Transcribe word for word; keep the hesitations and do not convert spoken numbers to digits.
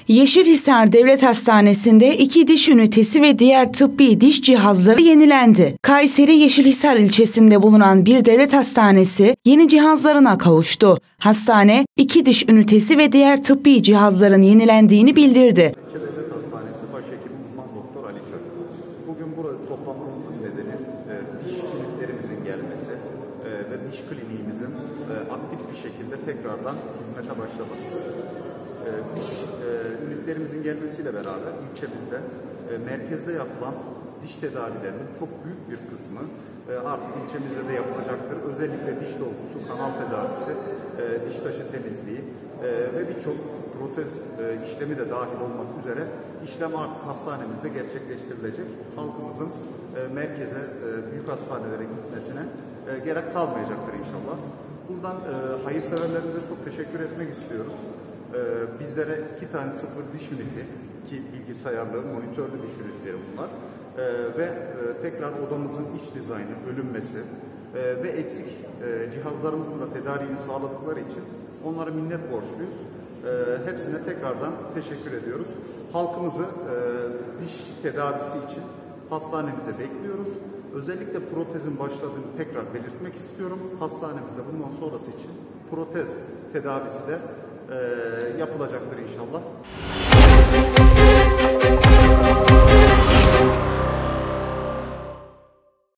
Yeşilhisar Devlet Hastanesi'nde iki diş ünitesi ve diğer tıbbi diş cihazları yenilendi. Kayseri Yeşilhisar ilçesinde bulunan bir devlet hastanesi yeni cihazlarına kavuştu. Hastane, iki diş ünitesi ve diğer tıbbi cihazların yenilendiğini bildirdi. Devlet Hastanesi Başhekim Uzman Doktor Ali Çök. Bugün burada toplanmamızın nedeni e, diş kliniklerimizin gelmesi e, ve diş kliniğimizin e, aktif bir şekilde tekrardan hizmete başlamasıdır. E, diş e, ünitlerimizin gelmesiyle beraber ilçemizde e, merkezde yapılan diş tedavilerinin çok büyük bir kısmı e, artık ilçemizde de yapılacaktır. Özellikle diş dolgusu, kanal tedavisi, e, diş taşı temizliği e, ve birçok protez e, işlemi de dahil olmak üzere işlem artık hastanemizde gerçekleştirilecek. Halkımızın e, merkeze, e, büyük hastanelere gitmesine e, gerek kalmayacaktır inşallah. Buradan e, hayırseverlerimize çok teşekkür etmek istiyoruz. E, bizlere iki tane sıfır diş üniti, ki bilgisayarlı, monitörlü diş ünitleri bunlar e, ve e, tekrar odamızın iç dizaynı, bölünmesi e, ve eksik e, cihazlarımızın da tedariğini sağladıkları için onlara minnet borçluyuz. E, hepsine tekrardan teşekkür ediyoruz. Halkımızı e, diş tedavisi için hastanemize bekliyoruz. Özellikle protezin başladığını tekrar belirtmek istiyorum. Hastanemizde bundan sonrası için protez tedavisi de e, yapılacaktır inşallah.